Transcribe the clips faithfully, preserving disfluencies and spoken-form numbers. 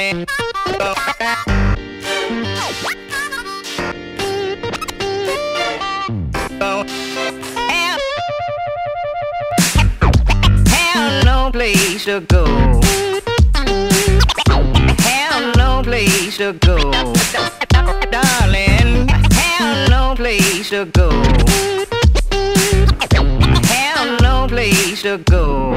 no place to go. Have no place to go. Darling, have no place to go. Have no place to go.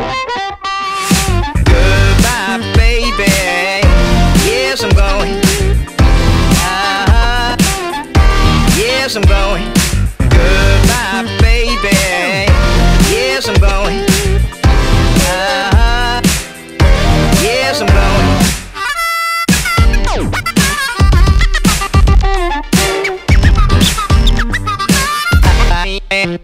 Goodbye, baby. Yes, I'm going. Uh-huh. Yes, I'm going. Goodbye, baby. Yes, I'm going. Uh-huh. Yes, I'm going. I am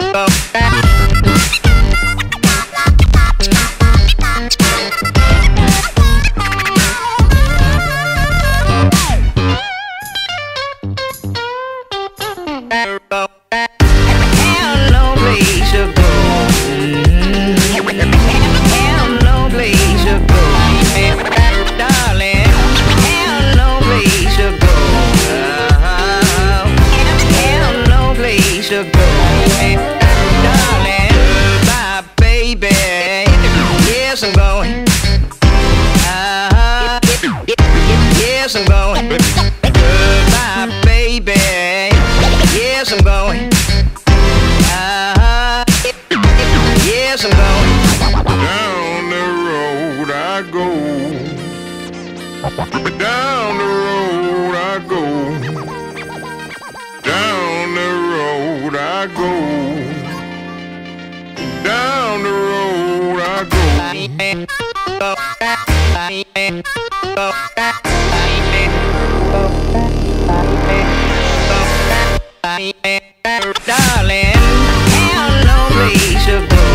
to go, darling, bye, baby. Yes, I'm going. Uh-huh. Yes, I'm going. Goodbye, baby. Yes, I'm going. Uh-huh. Yes, I'm going. Down the road I go. Down the road I go. Down the road I go. Down the road I go. Darling, have no place to go.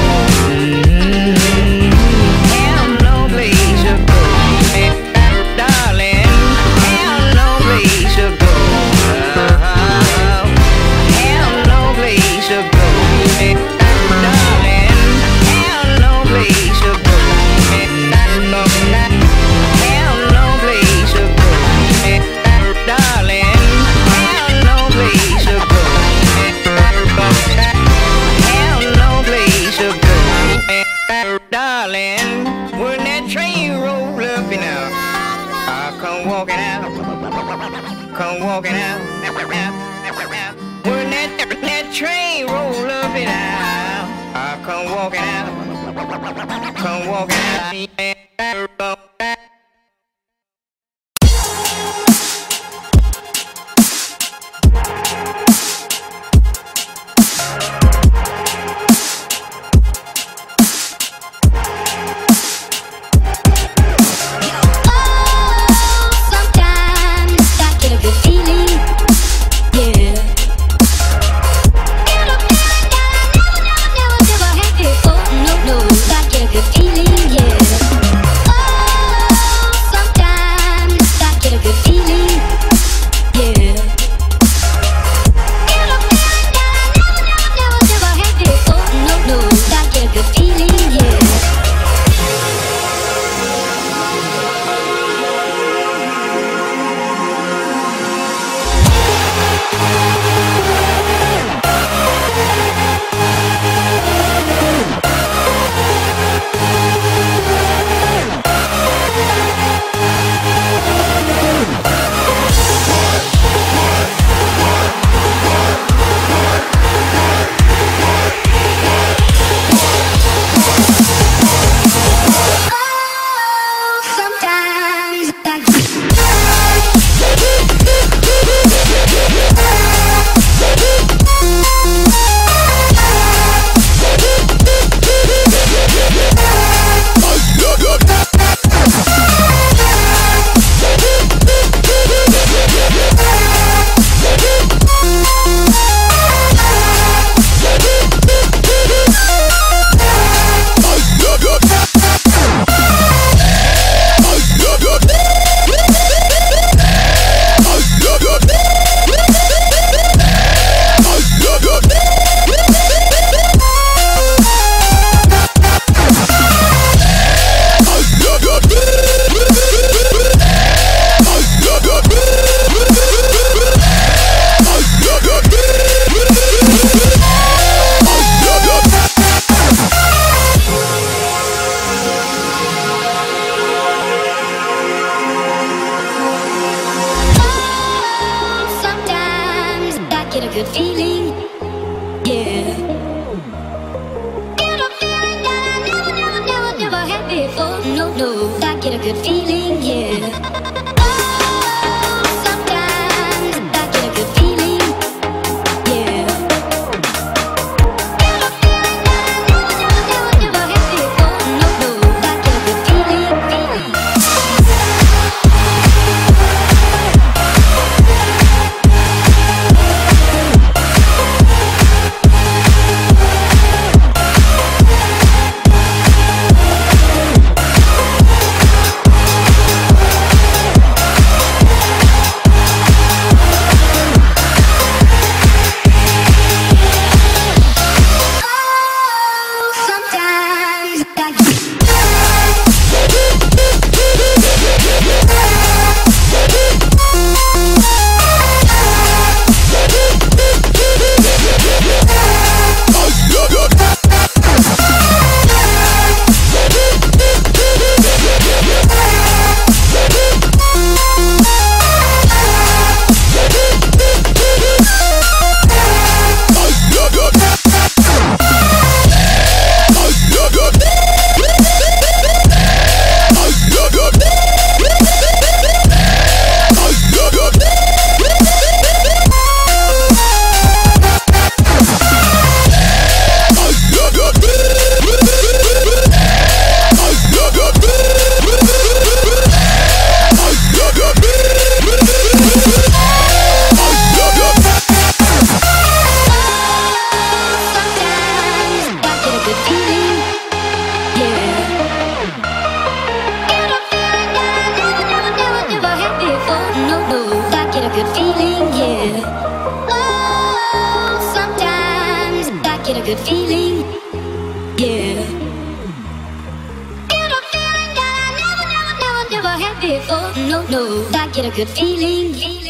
Have no place to go. Darling, have no place to go. Have no place to go. Darling, have no place to go. Have no place to go. Darling, have no place to go. Have no place to go. Darling, when that train roll up and out, I'll come walking out. Come walking out. When that, that train roll up and out, I'll come walking out. Come walking out. Feeling, yeah. good feeling, yeah. Get a feeling that I never, never, never, never had before. No, no, I get a good feeling, yeah. Oh, sometimes I get a good feeling, yeah. Get a feeling that I never, never, never, never had before. No, no, I get a good feeling, feeling. Good feeling, yeah. Get a feeling that I never, never, never, never had before. No, no, I get a good feeling.